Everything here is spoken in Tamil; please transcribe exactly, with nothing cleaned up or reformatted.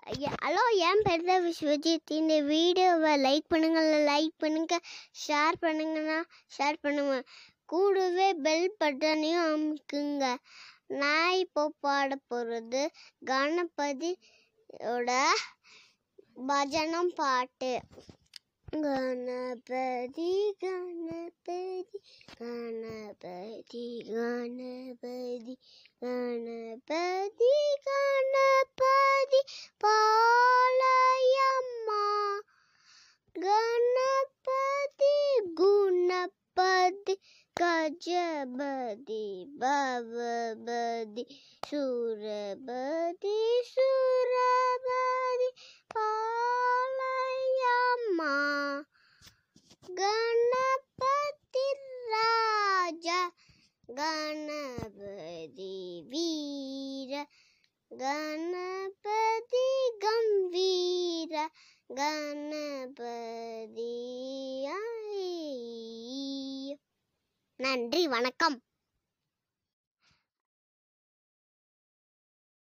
ஹலோ, என் பேர் தான் விஸ்வஜித். இந்த வீடியோவை லைக் பண்ணுங்க, லைக் பண்ணுங்க, ஷேர் பண்ணுங்கன்னா ஷேர் பண்ணுங்க, கூடவே பெல் பட்டனையும் அமுக்குங்க. நான் இப்போ பாட போகிறது கணபதியோட பஜனம் பாட்டு. கணபதி கணபதி கணபதி கணபதி கணபதி கணபதி பாலயம்மா. கணபதி குணபதி கஜபதி பவபதி சுரபதி சுரபதி பாலயம்மா. கணபதி ராஜா கணபதி வீர கணபதி கம்பீர கணபதி. நன்றி, வணக்கம்.